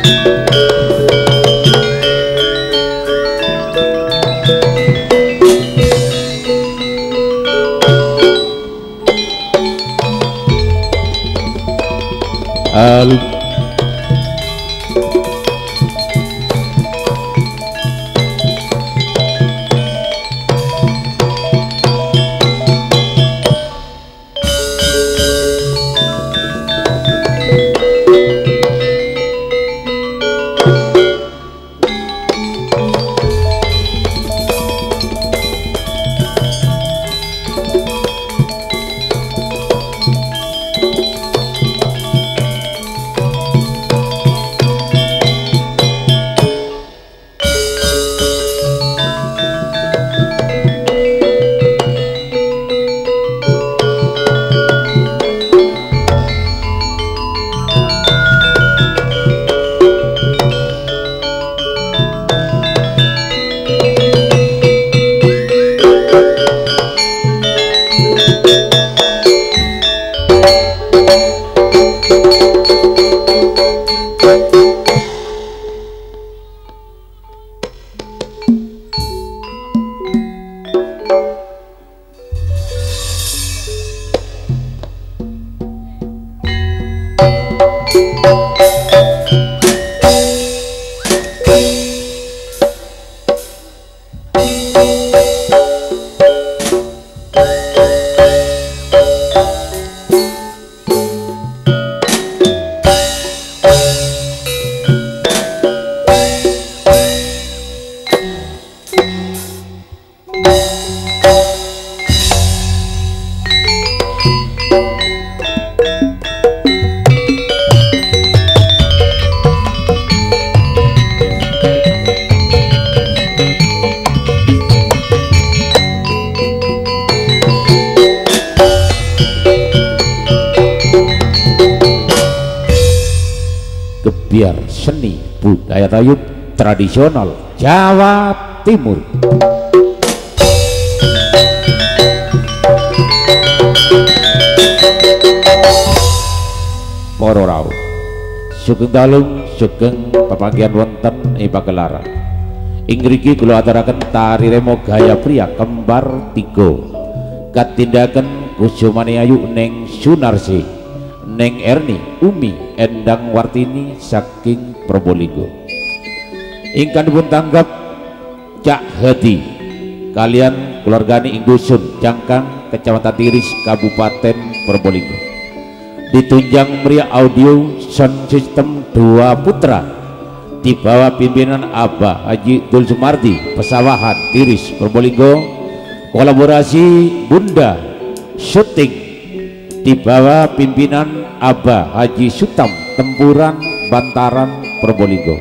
Biar seni budaya tayub tradisional Jawa Timur. Para rawuh sugeng dalem sugeng pepanggihan wonten ing pagelaran. Ing mriki kula aturaken tari remo gaya pria kembar 3 katindaken Kusumane Ayu Neng Sunarsi Neng Erni Umi Endang Wartini saking Probolinggo. Ingkang dipun tanggap Cak Hadi kalian keluargani ing dusun Jangkang Kecamatan Tiris Kabupaten Probolinggo. Ditunjang meriah audio sound system 2 putra di bawah pimpinan Abah Haji Dul Sumardi Pesawahan Tiris Probolinggo. Kolaborasi Bunda syuting di bawah pimpinan Abah Haji Sutam Tempuran Bantaran Probolinggo.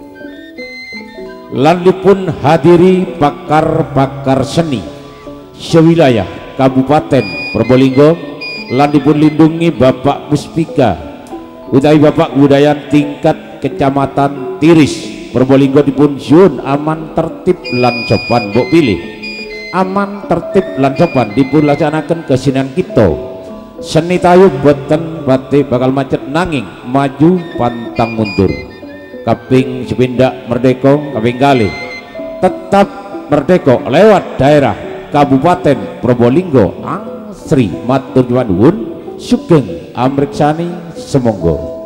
Lan dipun hadiri pakar-pakar seni sewilayah Kabupaten Probolinggo. Lan dipun lindungi Bapak Puspika utawi Bapak Budaya tingkat Kecamatan Tiris Probolinggo dipun syuwun aman tertib lan sopan. Mbok pilih aman tertib lan sopan dipun laksanaken kesenian kita. Seni tayub boten batik bakal macet nanging maju pantang mundur. Kaping sepindak merdeka, kaping kalih tetap merdeka lewat daerah Kabupaten Probolinggo. Sri matur nuwun sugeng amriksani semonggo.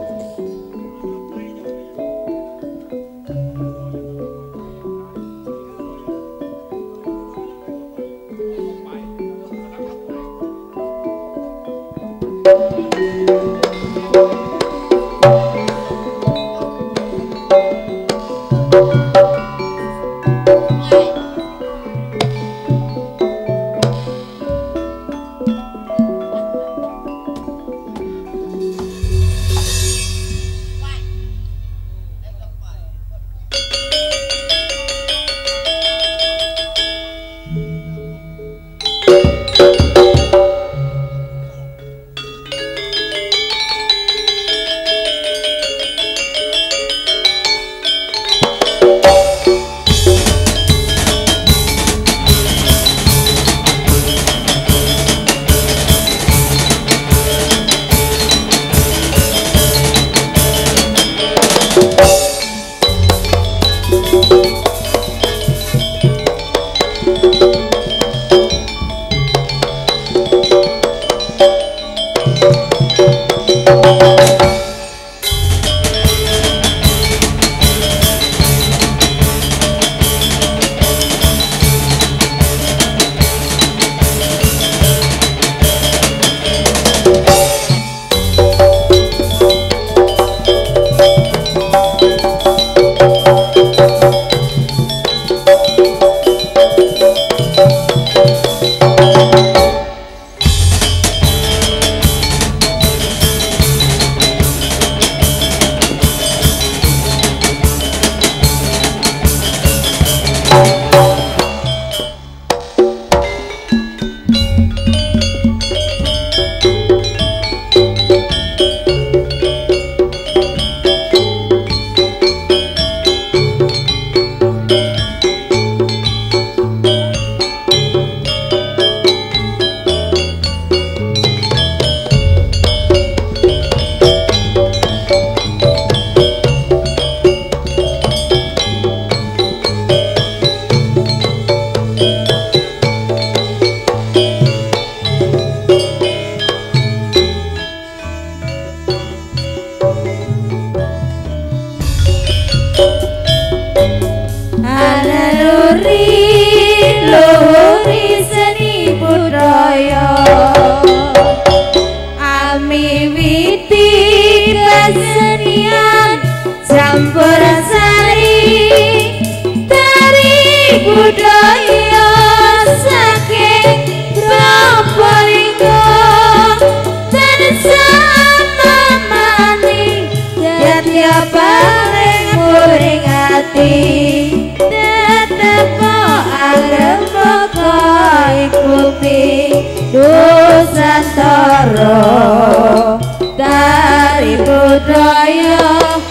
Dari budaya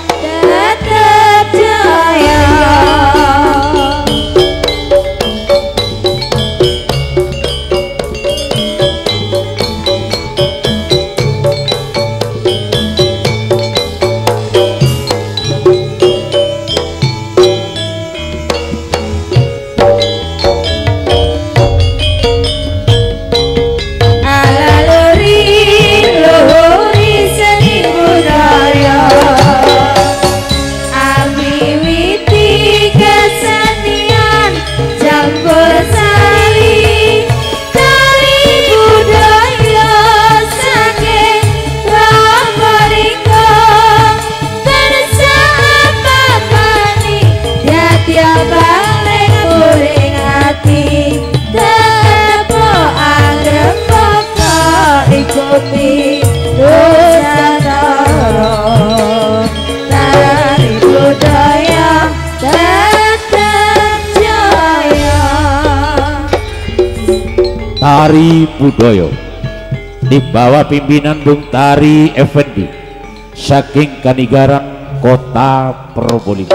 tetap jaya. Tari budaya di bawah pimpinan Bung Tari Effendi saking Kanigaran Kota Probolinggo.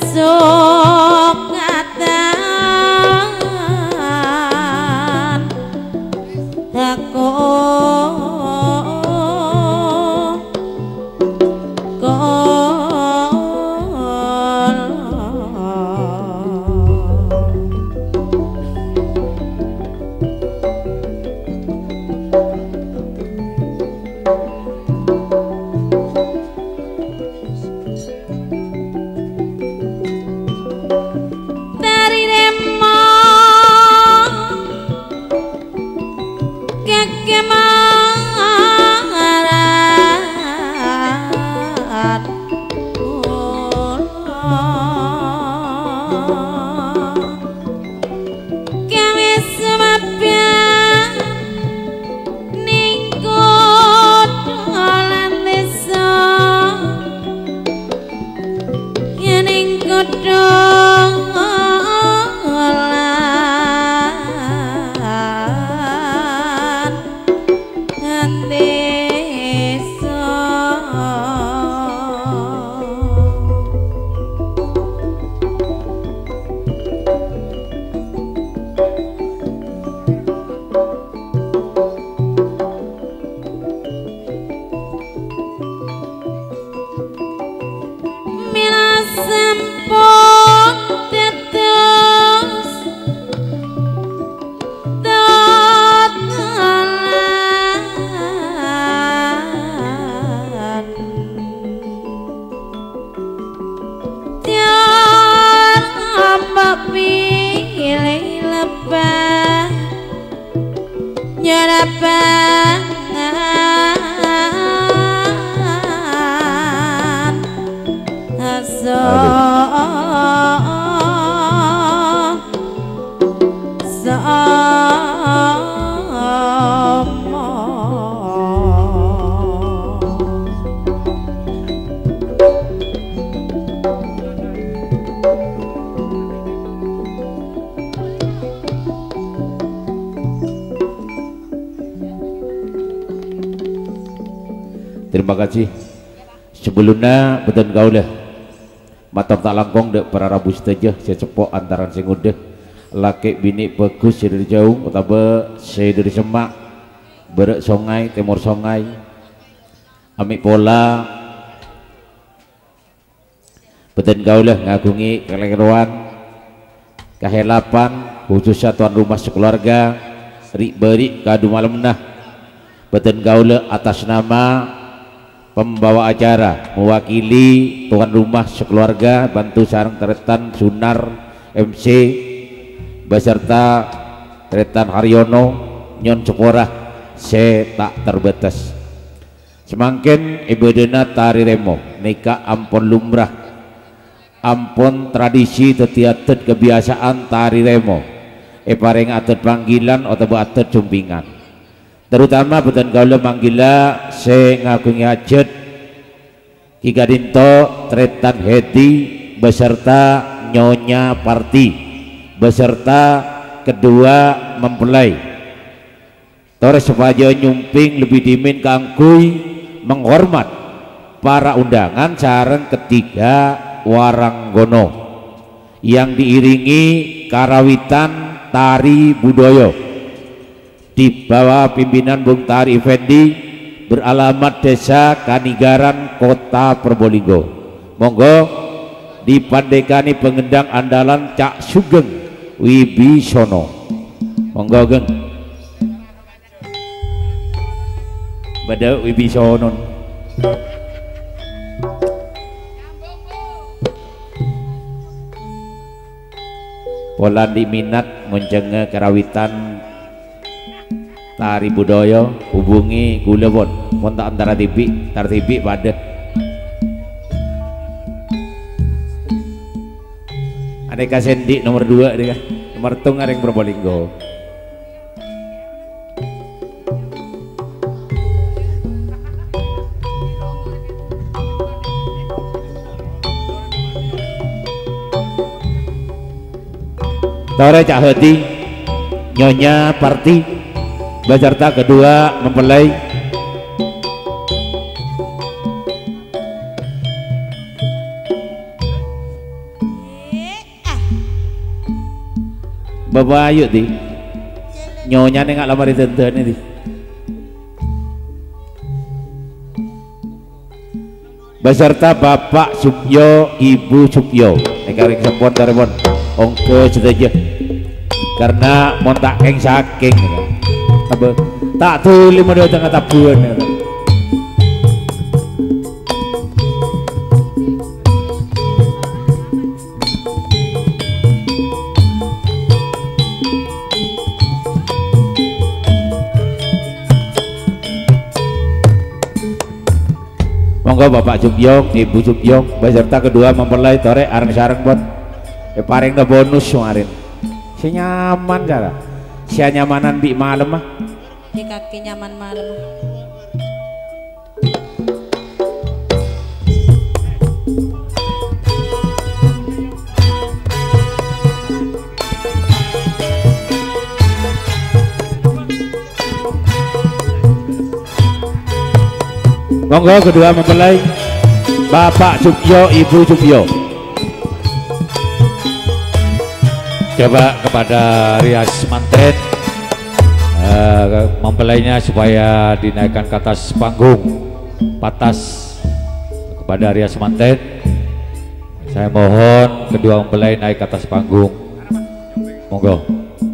sukatan aku Terima kasih. Sebelumnya beten kaulah matur tak langkong dek para rabu saja saya cepok antaran sing udah laki bini bagus dari jauh utawa saya dari Semak berek songai timur songai amik pola beten kaulah ngagungi keleruan kehelapan khususnya tuan rumah sekeluarga rik berik kadu malam nah beten kaulah atas nama pembawa acara mewakili tuan rumah sekeluarga bantu sarang teretan Sunar MC beserta teretan Haryono Nyon Ceporah se tak terbatas semangkin ibadena tari remo nikah ampun lumrah ampun tradisi tetiatet kebiasaan tari remo paring atet panggilan atau atet jumpingan terutama beten kaula manggila se ngagungi hajat Ki Gadinto Tretan Hedi beserta Nyonya Parti beserta kedua mempelai Torres supaya nyumping lebih dimin kangkui menghormat para undangan sareng ketiga waranggono yang diiringi karawitan tari budaya di bawah pimpinan Bung Tari Effendi beralamat Desa Kanigaran Kota Probolinggo. Monggo dipandekani pengendang andalan Cak Sugeng Wibisono. Monggo geng Bada Wibisono pola diminat menjenge karawitan tari budaya hubungi gula bon montak antara TV tar TV pada aneka sendi nomor 2 deh nomor tung areng Probolinggo Tore Cak Hedi Nyonya Parti beserta kedua mempelai Bapak ayo di nyonya nih nggak lama ditenten ini beserta Bapak Supyo, Ibu Supyo nekaring sempon daripun ongke cedeje karena montak keng saking apa tak tuli model tengah tabuan monggo Bapak Supyong, Ibu Supyong beserta kedua mempelai torek areng-sareng pun paring ke bonus kemarin si nyaman cara si nyamanan di malam mah di kaki nyaman malam. monggo kedua mempelai Bapak Supyo, Ibu Supyo. Coba kepada rias manten mempelainya supaya dinaikkan ke atas panggung. Patas kepada rias manten, saya mohon kedua mempelai naik ke atas panggung. Monggo.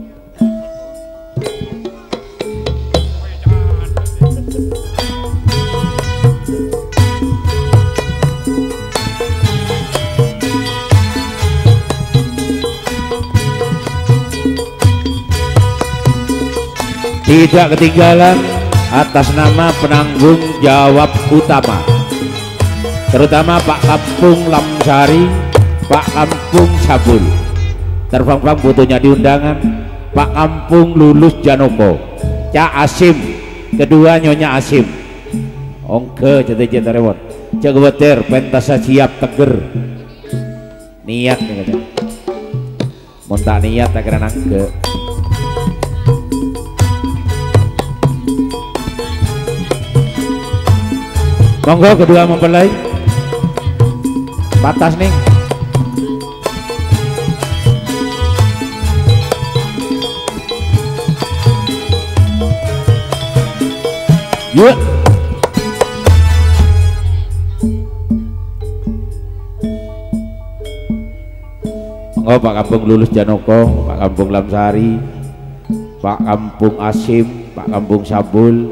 Tidak ketinggalan atas nama penanggung jawab utama terutama Pak Kampung Lamsari, Pak Kampung Sabul terbang-bang butuhnya di undangan Pak Kampung Lulus Janoko, Cak Asim, kedua Nyonya Asim ongke cete-cete rewot Cak Gebeter pentasa siap teger niat nih montak niat tak kira nangke monggo kedua mempelai batas nih yuk monggo Pak Kampung Lulus Janoko, Pak Kampung Lamsari, Pak Kampung Asim, Pak Kampung Sabul.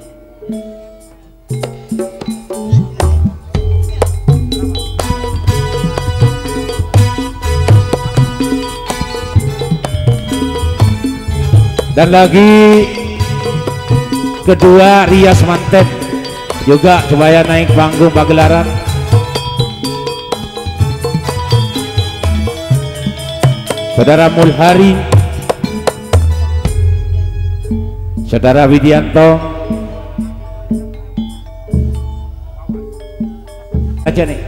Dan lagi kedua rias manten juga supaya naik panggung pagelaran Saudara Mulhari, Saudara Widianto aja nih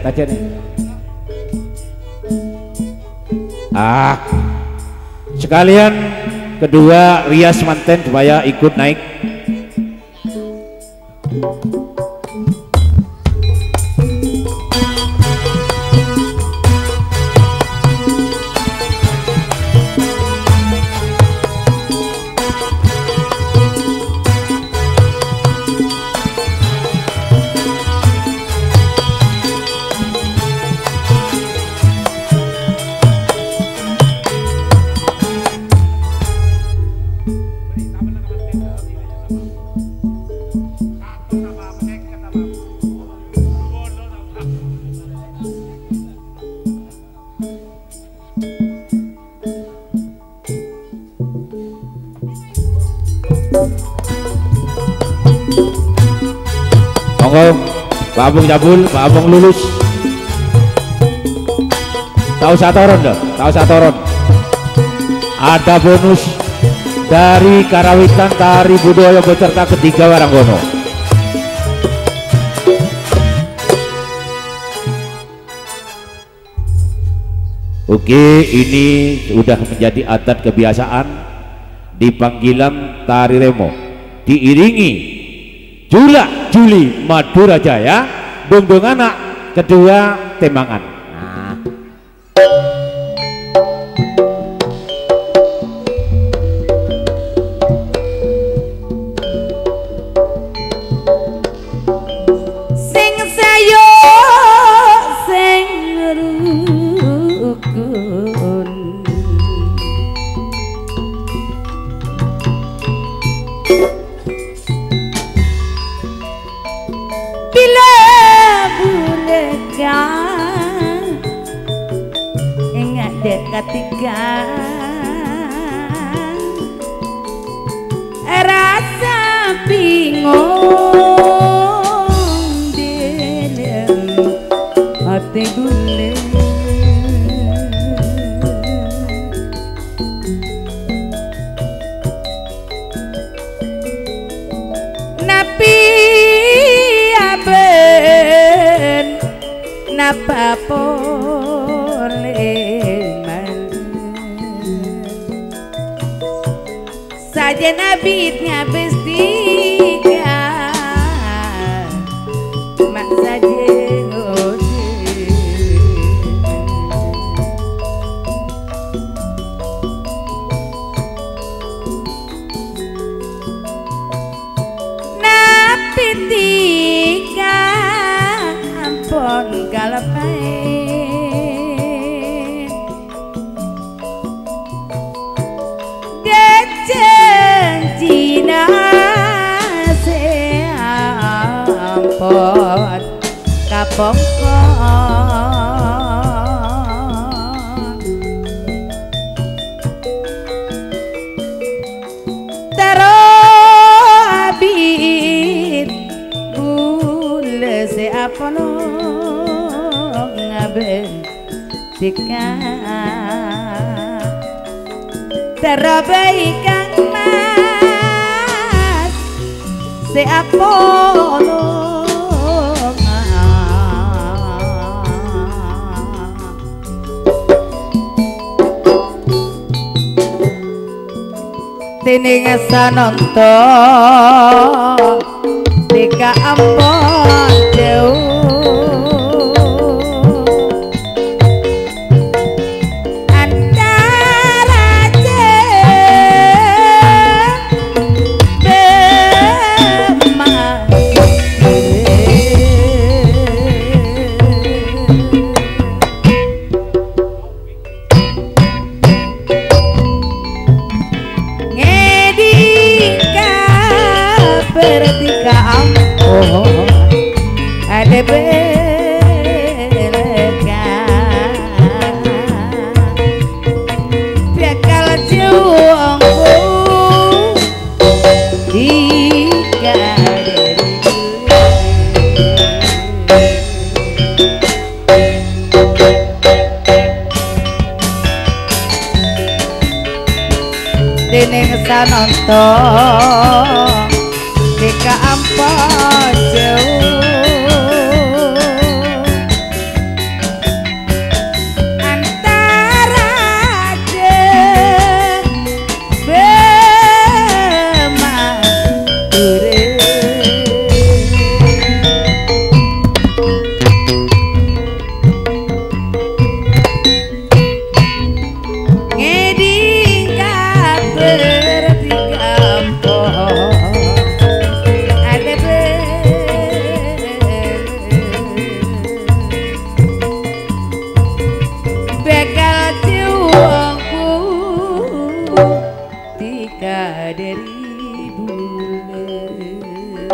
sekalian kedua rias manten supaya ikut naik. Monggo Pak Abung Cabul, Pak Abung Lulus. Tahu satoron dah, tahu satoron. Ada bonus dari Karawitan Tari Budaya beserta ketiga Waranggono. Oke, ini sudah menjadi adat kebiasaan di panggilan Tari Remo, diiringi Jula Juli Madura Jaya, dongdong anak kedua Tembangan. dek ketiga rasa bingung dalam hati gue napi aben napa poleman saja nabitnya bestiga mak saja napi tiga ampun galapai janjina seampun kapongkon taruh abid bule seapono ngaben tika terabaikan mas seapono tining sanonto tika ampun jauh bertiga ampun ada belekan bakal juangku tiga dening sanonton tika ampun jauh antara bemadure ngeding bertiga ampun bakal juangku tiga dari bulan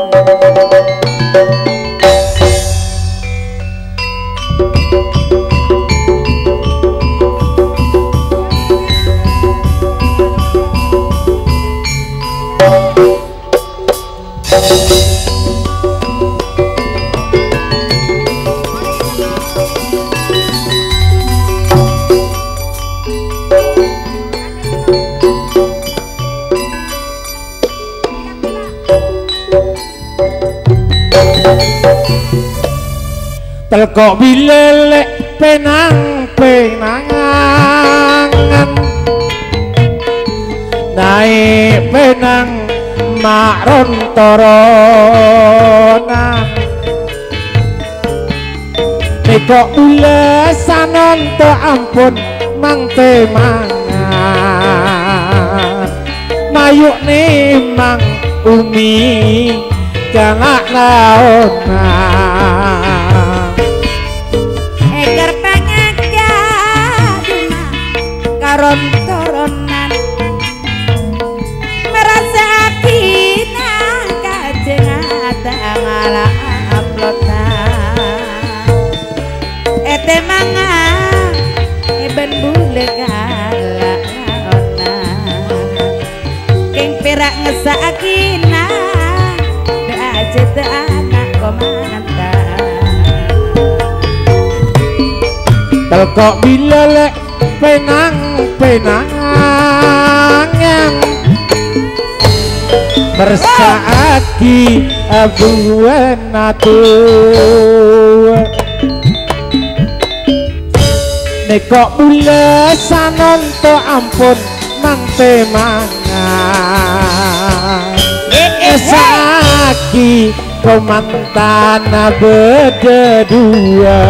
telkok bilelek penang-penangan naik penang makron toronan tekok bule sanon to ampun mang temangan mayuk nih mang umi jangan laonan karon toronan merasa kina kajengata ngala uploadan ete manga ben bulet kok bila lek penang-penangan bersaati abuan atu nekok bule sanonto ampun nang temangan esaki komantana beda dua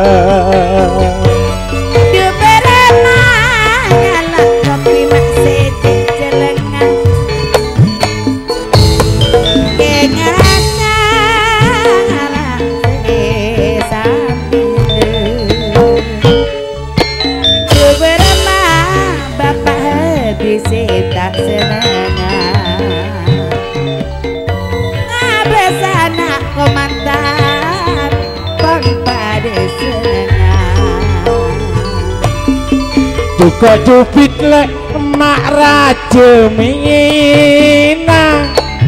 kok cupit lek mak raja mina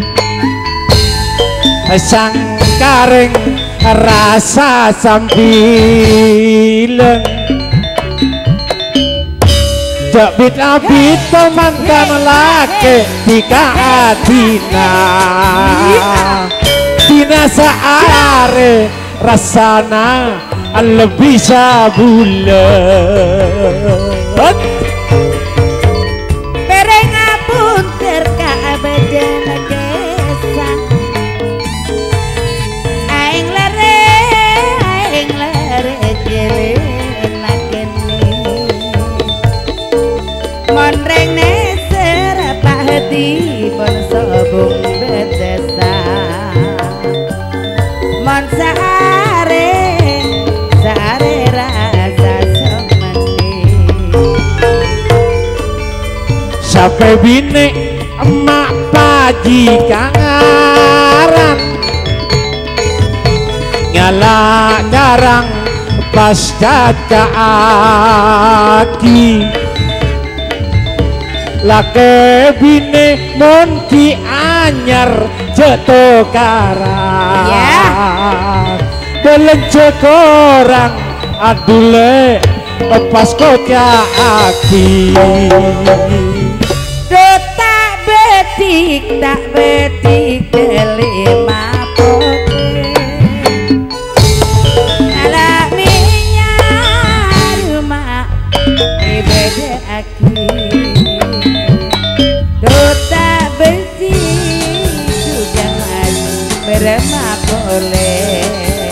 sang kareng rasa sambilen jabit abit mantan laki tika adina dina saare rasana lebih sabulan bereng apun terkabadan desa aing lere jelenak geni monreng neser apa hati pon sobung bedesa mon saare rasa semeni sampai bini emak paji kangaran nyala jarang pas caca aki lake bini monki anyar jatuh karang belenje korang adule pas kota aki tak betik delima pote ala minyak rumah ibede aki tak betik jangan beremah boleh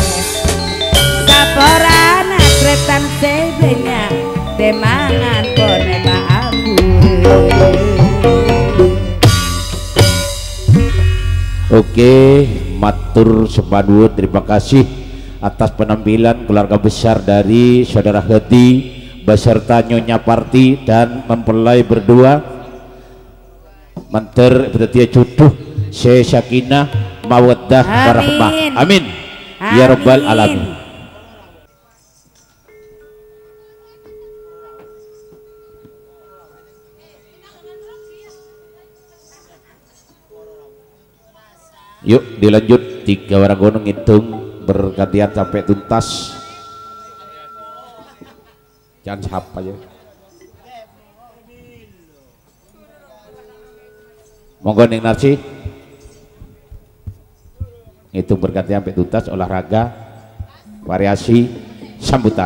saporan kretan sebenya demangan pone abu. Oke, matur sepaduun, terima kasih atas penampilan keluarga besar dari saudara Heti beserta Nyonya Parti dan mempelai berdua manter berarti cutuh sakinah mawaddah warahmah. Amin ya rabbal alamin. Yuk dilanjut, 3 orang gunung hitung bergantian sampai tuntas. Jangan siapa aja. Monggo ning Narsi. Hitung bergantian sampai tuntas, olahraga, variasi, sambutan.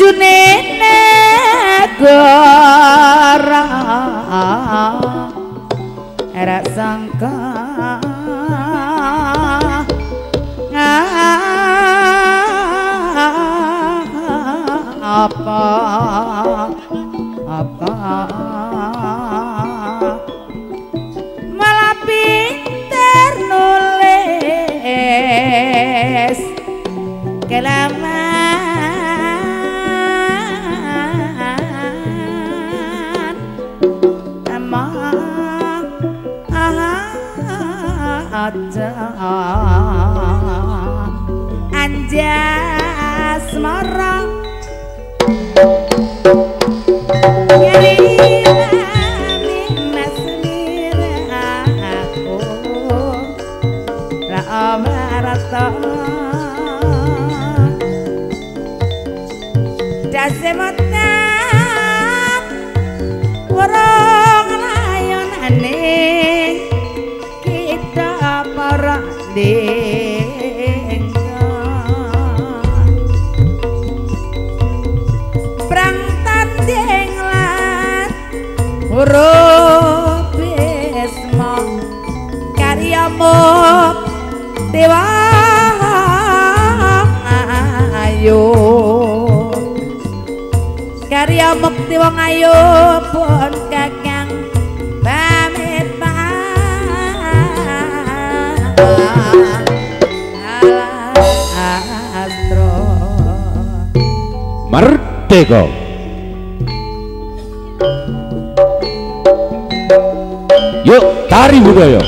bojone negara era sangka apa malah pinter nulis kelaman emang aja anjas marang Dasemotak warang layonane kita para denggan prang tanding lan huruf bisma karyamu dewa ayo karya mukti wong ayu pun kakang pamit astro merdeka. Yuk tari budaya.